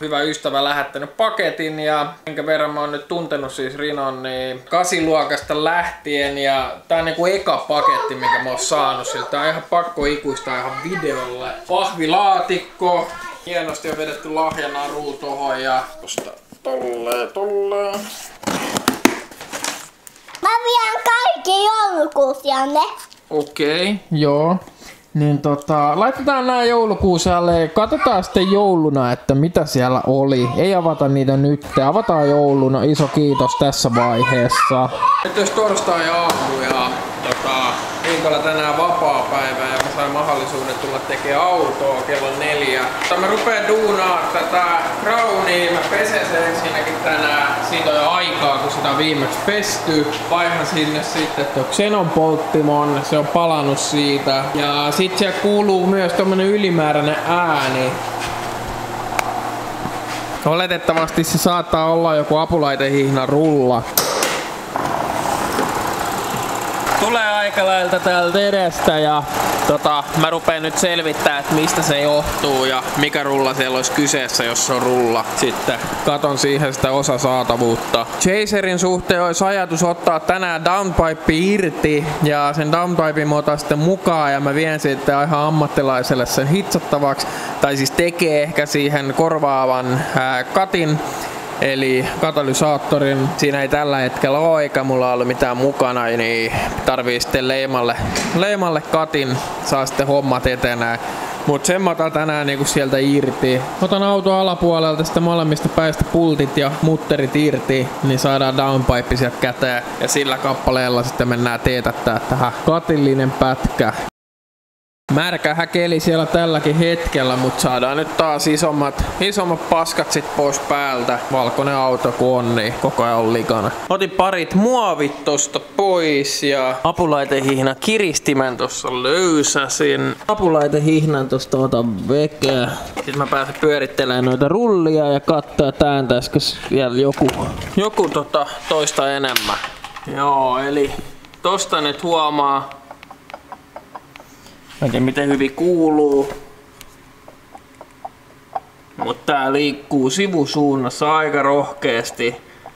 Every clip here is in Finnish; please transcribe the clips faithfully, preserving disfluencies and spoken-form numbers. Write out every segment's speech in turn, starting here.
hyvä ystävä lähettänyt paketin ja minkä verran mä oon nyt tuntenut siis Rinon niin kasiluokasta lähtien ja tää on niinku eka paketti minkä mä oon saanut siltä. Tää on ihan pakko ikuistaa ihan videolle. Pahvilaatikko. Hienosti on vedetty lahjanaru tohon ja tosta tolleen tolleen. Mä vien kaikki joulukuusianne. Okei, okay, joo. Niin tota, laitetaan nää joulukuusalle. Katsotaan sitten jouluna, että mitä siellä oli. Ei avata niitä nyt. Avataan jouluna. Iso kiitos tässä vaiheessa. Nyt jos torstai aamu ja tota, viikolla tänään vapaapäivä ja mä sain mahdollisuuden tulla tekemään autoa kello neljä. Mä rupeen duunaa tätä Crownia. Mä pesen sen ensinnäkin tänään. Siitä on jo aikaa, kun sitä on viimeksi pesty. Vaihan sinne sitten tuo Xenon polttimon. Se on palannut siitä. Ja sit siellä kuuluu myös tommonen ylimääräinen ääni. Oletettavasti se saattaa olla joku apulaitehihna rulla. Tulee aika lailta täältä edestä ja tota, mä rupeen nyt selvittää, että mistä se johtuu ja mikä rulla siellä olisi kyseessä, jos se on rulla. Sitten katon siihen sitä osasaatavuutta. Chaserin suhteen olisi ajatus ottaa tänään downpipe irti ja sen downpipein mä otan sitten mukaan ja mä vien sitten ihan ammattilaiselle sen hitsattavaksi. Tai siis tekee ehkä siihen korvaavan ää, katin. Eli katalysaattorin. Siinä ei tällä hetkellä ole eikä mulla ollut mitään mukana, niin tarvii sitten leimalle, leimalle katin, saa sitten hommat etenee. Mut sen mä otan tänään niinku sieltä irti. Otan auton alapuolelta sitten molemmista päistä pultit ja mutterit irti, niin saadaan downpipe sieltä käteen. Ja sillä kappaleella sitten mennään teetättää tähän katillinen pätkä. Märkähä keli siellä tälläkin hetkellä, mutta saadaan nyt taas isommat, isommat paskat sit pois päältä. Valkoinen auto kun on, niin koko ajan on likana. Otin parit muovit tosta pois ja apulaitehihnan kiristimen tossa löysäsin. Apulaitehihnan tosta otan vekeä. Sitten mä pääsen pyörittelemään noita rullia ja katsoa, että ääntäisikö vielä joku, joku tota toista enemmän. Joo, eli tosta nyt huomaa. Mä en tiedä miten hyvin kuuluu, mutta tää liikkuu sivusuunnassa aika rohkeasti.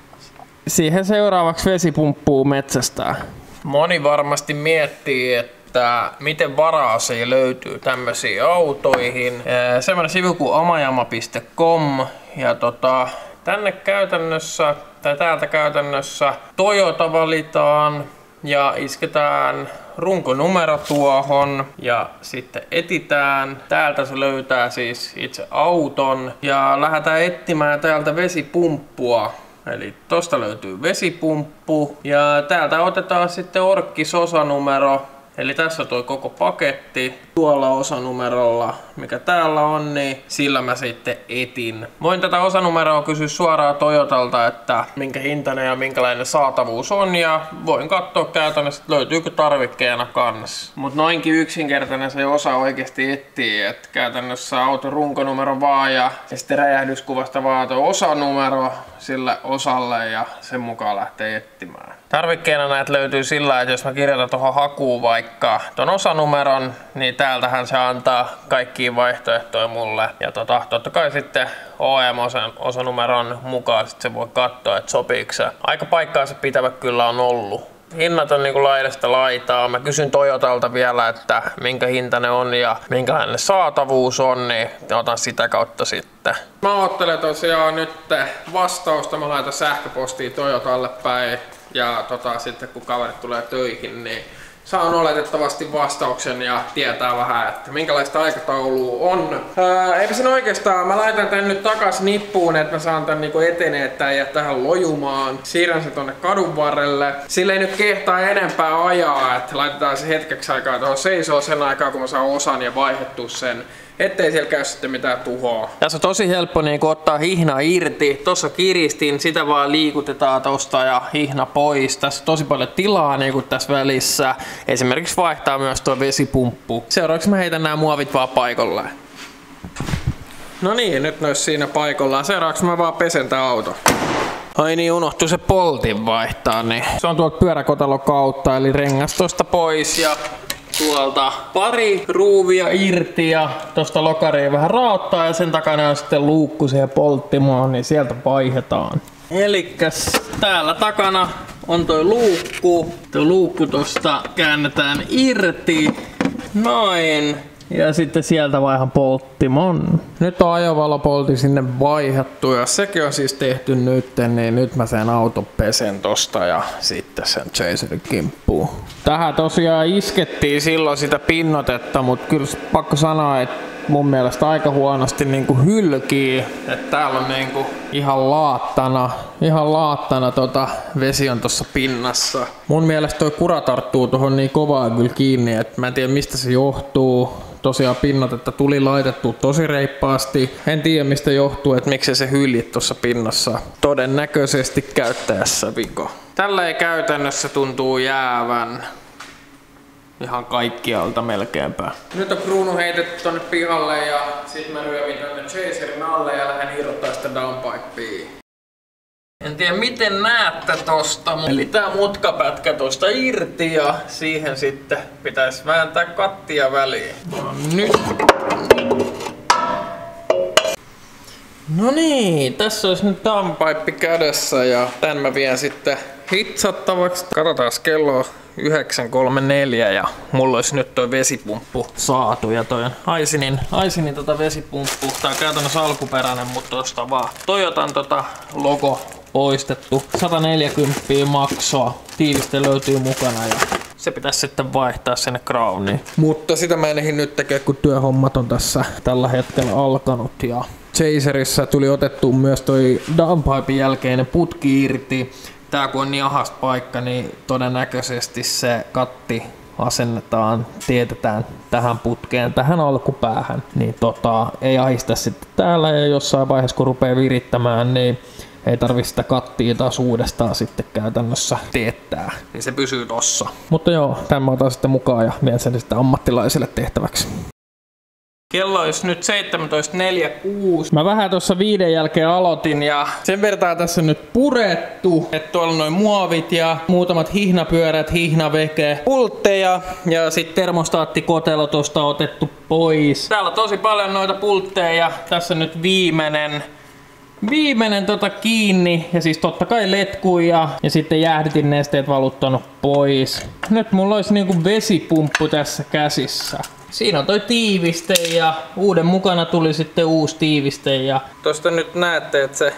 Siihen seuraavaksi vesipumppuu metsästää. Moni varmasti miettii, että miten varaosia löytyy tämmöisiin autoihin. Semmoinen sivu kuin omajama piste com ja tota, tänne käytännössä, tai täältä käytännössä Toyota valitaan ja isketään runkonumero tuohon ja sitten etitään. Täältä se löytää siis itse auton ja lähdetään etsimään täältä vesipumppua. Eli tosta löytyy vesipumppu ja täältä otetaan sitten orkkisosanumero. Eli tässä on tuo koko paketti tuolla osanumerolla, mikä täällä on, niin sillä mä sitten etin. Voin tätä osanumeroa kysyä suoraan Toyotalta, että minkä hintainen ja minkälainen saatavuus on, ja voin katsoa käytännössä, että löytyykö tarvikkeena kanssa. Mut noinkin yksinkertainen se osa oikeasti etsii, että käytännössä auton runkonumero vaan ja sitten räjähdyskuvasta vaan tuo osanumero sille osalle ja sen mukaan lähtee etsimään. Tarvikkeena näitä löytyy sillä, että jos mä kirjoitan tuohon hakuun vaikka ton osanumeron, niin täältähän se antaa kaikkia vaihtoehtoja mulle. Ja tota, totta kai sitten O E M-osanumeron mukaan sit se voi katsoa, että sopiiko se. Aika paikkaansa pitävä kyllä on ollut. Hinnat on niinku laidasta laitaa. Mä kysyn Toyotalta vielä, että minkä hinta ne on ja minkälainen saatavuus on, niin otan sitä kautta sitten. Mä ottelen tosiaan nyt vastausta. Mä laitan sähköpostia Toyotalle päin. Ja tota, sitten kun kaverit tulee töihin, niin saan oletettavasti vastauksen ja tietää vähän, että minkälaista aikataulua on. Ää, eipä sen oikeastaan, mä laitan tän nyt takas nippuun, että mä saan tän niinku etenee tän ja tähän lojumaan. Siirrän sen tonne kadun varrelle. Sillä ei nyt kehtaa enempää ajaa, että laitetaan se hetkeksi aikaa tuohon seisoo sen aikaa, kun mä saan osan ja vaihdettua sen. Ettei siellä käy sitten mitään tuhoa. Tässä on tosi helppo niin ottaa hihna irti. Tossa kiristin, sitä vaan liikutetaan tosta ja hihna pois. Tässä on tosi paljon tilaa niin kuin tässä välissä. Esimerkiksi vaihtaa myös tuo vesipumppu. Seuraavaksi mä heitän nämä muovit vaan paikalleen. No niin, nyt ne olisi siinä paikallaan. Seuraavaksi mä vaan pesen tää auto. Ai niin, unohtui se poltin vaihtaa, niin se on tuolta pyöräkotalon kautta, eli rengas tosta pois ja tuolta pari ruuvia irti ja tosta lokariin vähän raottaa ja sen takana on sitten luukku siihen polttimoon, niin sieltä vaihdetaan. Elikkäs täällä takana on toi luukku. Tuo luukku tosta käännetään irti. Noin. Ja sitten sieltä vaihan polttimon. Nyt on ajovalopoltti sinne vaihattu ja sekin on siis tehty nyt, niin nyt mä sen auton pesen tosta ja sitten sen Chaserin kimppuun. Tähän tosiaan iskettiin silloin sitä pinnotetta, mutta kyllä pakko sanoa, että mun mielestä aika huonosti niinku hylkii. Että täällä on niinku ihan laattana, ihan laattana tota vesi on tossa pinnassa. Mun mielestä toi kura tarttuu tohon niin kovaa kyllä kiinni, että mä en tiedä mistä se johtuu. Tosiaan pinnotetta tuli laitettu tosi reippaasti. En tiedä mistä johtuu, että miksi se hyljit tuossa pinnassa. Todennäköisesti käyttäjässä vika. Tällä ei käytännössä tuntuu jäävän ihan kaikkialta melkeinpä. Nyt on kruunu heitetty tonne pihalle ja sit mä ryömin tonne Chaserin alle ja lähden irrottaa sitä downpipea. En tiedä miten näette tosta, eli tää mutkapätkä tosta irti ja siihen sitten pitäisi vääntää kattia väliin. No nyt. No niin, tässä olisi nyt downpipe kädessä ja tän mä vien sitten hitsattavaksi. Katsotaan kello yhdeksän kolmekymmentäneljä ja mulla olisi nyt toi vesipumppu saatu ja toi Aisinin, Aisinin tota vesipumppu. Tää on käytännössä alkuperäinen, mutta tosta vaan Toyotan tota logo poistettu. sata neljäkymmentä maksoa. Tiiviste löytyy mukana ja se pitäisi sitten vaihtaa sinne Crowniin. Mutta sitä mä en ehdi nyt tekee, kun työhommat on tässä tällä hetkellä alkanut. Ja Chaserissa tuli otettu myös toi downpipen jälkeinen putki irti. Tää kun on niin ahas paikka, niin todennäköisesti se katti asennetaan, teetetään tähän putkeen, tähän alkupäähän. Niin tota, ei ahista sitten täällä ja jossain vaiheessa kun rupeaa virittämään, niin ei tarvitse sitä kattia taas uudestaan sitten käytännössä teettää. Niin se pysyy tossa. Mutta joo, tämän mä otan sitten mukaan ja vien sen sitten ammattilaisille tehtäväksi. Kello olisi nyt seitsemäntoista neljäkymmentäkuusi. Mä vähän tuossa viiden jälkeen aloitin ja sen vertaa tässä on nyt purettu. Että tuolla on noin muovit ja muutamat hihnapyörät, hihnaveke, pultteja ja sitten termostaattikotelo tuosta otettu pois. Täällä on tosi paljon noita pultteja. Tässä on nyt viimeinen. Viimeinen tota kiinni ja siis totta kai letkuja ja sitten jäähdytin nesteet valuttanut pois. Nyt mulla olisi niinku vesipumppu tässä käsissä. Siinä on toi tiiviste ja uuden mukana tuli sitten uusi tiiviste ja tosta nyt näette, että se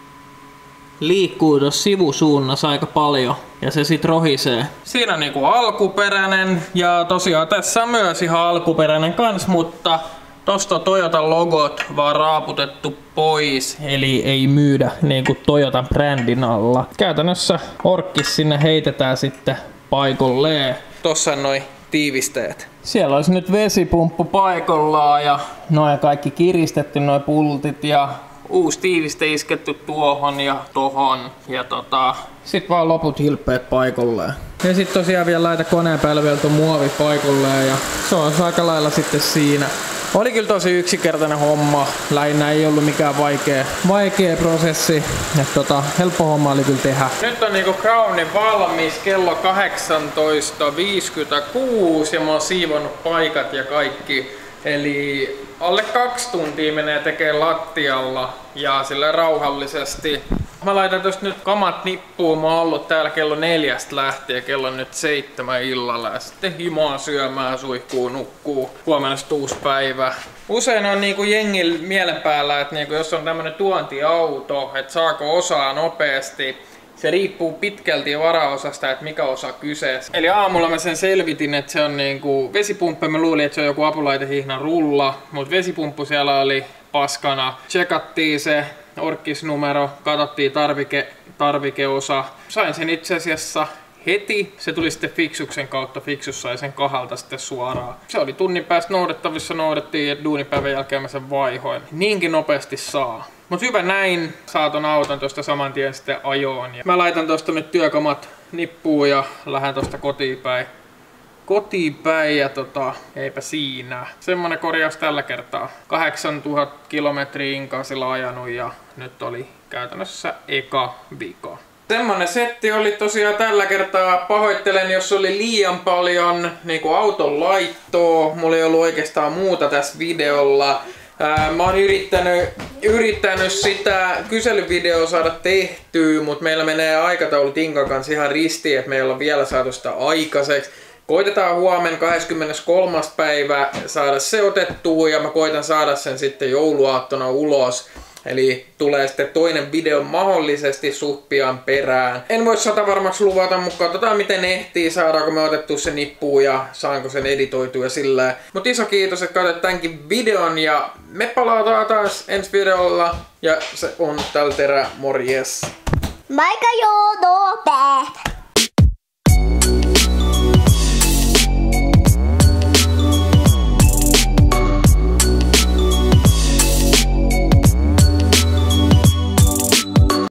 liikkuu tuossa sivusuunnassa aika paljon ja se sit rohisee. Siinä on niinku alkuperäinen ja tosiaan tässä on myös ihan alkuperäinen kans, mutta tosta Toyotan logot vaan raaputettu pois, eli ei myydä niinku Toyotan brändin alla. Käytännössä orkkis sinne heitetään sitten paikalleen. Tossa on noi tiivisteet. Siellä olisi nyt vesipumppu paikallaan ja noin kaikki kiristetty noi pultit ja uusi tiiviste isketty tuohon ja tohon ja tota, sit vaan loput hilppeet paikalleen. Ja sit tosiaan vielä laita koneen päälle vielä ton muovi paikalleen ja se on aika lailla sitten siinä. Oli kyllä tosi yksinkertainen homma, lähinnä ei ollut mikään vaikea, vaikea prosessi, että tota, helppo homma oli kyllä tehdä. Nyt on niinku Crowni valmis, kello kahdeksantoista viisikymmentäkuusi ja mä oon siivonnut paikat ja kaikki. Eli alle kaksi tuntia menee tekemään lattialla ja sillä rauhallisesti. Mä laitan tosta nyt kamat nippuun, mä oon ollut täällä kello neljästä lähtien, kello on nyt seitsemän illalla ja sitten himaa syömään, suihkuu, nukkuu. Huomenna uusi päivä. Usein on niinku jengil mielen päällä, että niinku jos on tämmönen tuontiauto, että saako osaa nopeasti. Se riippuu pitkälti varaosasta, että mikä osa kyseessä. Eli aamulla mä sen selvitin, että se on niinku vesipumppu. Mä luulin, että se on joku apulaitehihnan rulla, mutta vesipumppu siellä oli paskana. Checkattiin se orkkisnumero, katsottiin tarvike, tarvikeosa. Sain sen itse asiassa heti. Se tuli sitten Fixuksen kautta. Fixus sai sen kahalta sitten suoraan. Se oli tunnin päästä noudettavissa, noudettiin ja duunipäivän jälkeen mä sen vaihoin. Niinkin nopeasti saa. Mut hyvä näin, saa ton auton tosta saman tien sitten ajoon. Ja mä laitan tosta nyt työkamat nippuun ja lähden tosta kotiin päin. Kotiin päin ja tota, eipä siinä. Semmonen korjaus tällä kertaa. kahdeksantuhatta kilometriä Inkaasilla ajanut ja nyt oli käytännössä eka vika. Semmonen setti oli tosiaan tällä kertaa. Pahoittelen, jos oli liian paljon niinku auton laittoa. Mulla ei ollut oikeastaan muuta tässä videolla. Ää, mä oon yrittänyt, yrittänyt sitä kyselyvideoa saada tehtyä, mutta meillä menee aikataulu Tinkan kanssa ihan ristiin, että me ei olla vielä saatu sitä aikaiseksi. Koitetaan huomenna kahdeskymmeneskolmas päivä saada se otettua ja mä koitan saada sen sitten jouluaattona ulos. Eli tulee sitten toinen video mahdollisesti suht pian perään. En voi sata varmaksi luvata, mutta katsotaan miten ehtii, saadaanko me otettua se nippuun ja saanko sen editoitua ja sillä. Mutta iso kiitos, että katsoit tämänkin videon ja me palataan taas ensi videolla. Ja se on tällä terää, morjes! Moikka joo, no,